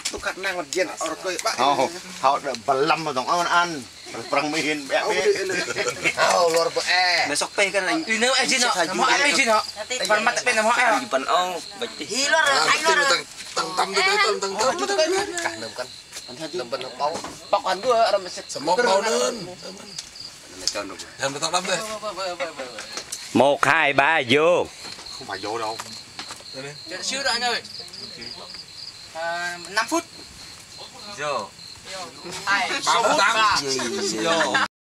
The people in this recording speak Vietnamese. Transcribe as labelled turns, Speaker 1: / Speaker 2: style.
Speaker 1: tôi cắt năng mặt diện ở coi bạn
Speaker 2: họ bật lâm vào dòng ăn prang mihin bẹ
Speaker 1: luar biasa
Speaker 3: besok pe kan anh
Speaker 4: Nếu em xin họ, họ em xin họ. Phần mặt bên là họ em.
Speaker 3: phần ông bạch tí
Speaker 4: Hi lo rồi, anh lo rồi.
Speaker 1: tầng tầm cả nằm căn nằm bên bau
Speaker 4: Bọc hắn gue orang mesit.
Speaker 1: semua bau đơn làm được tao đâm đây
Speaker 5: 1 2 3 vô.
Speaker 1: không phải vô đâu
Speaker 4: Xíu nữa anh ơi. 5 phút.
Speaker 3: vô
Speaker 4: 2
Speaker 1: 38
Speaker 3: vô